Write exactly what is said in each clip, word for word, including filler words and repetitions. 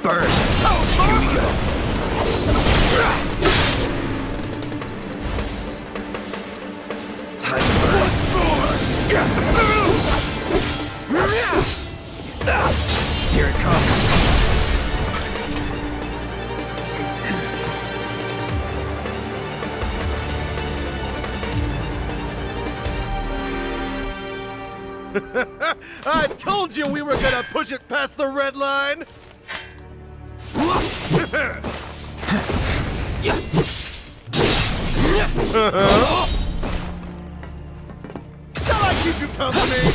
burn. Here we go. Time to burn. Once more. Here it comes. I told you we were gonna push it past the red line! Shall I keep you company?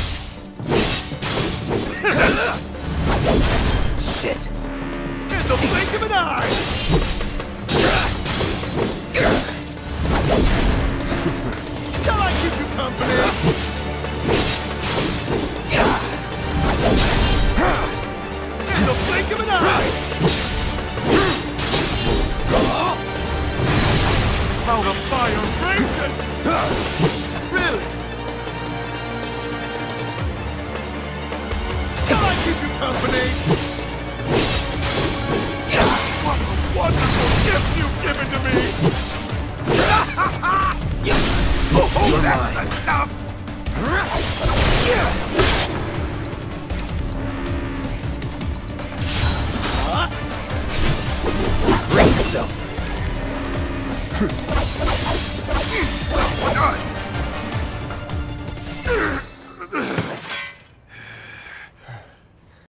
Shit! In the blink of an eye!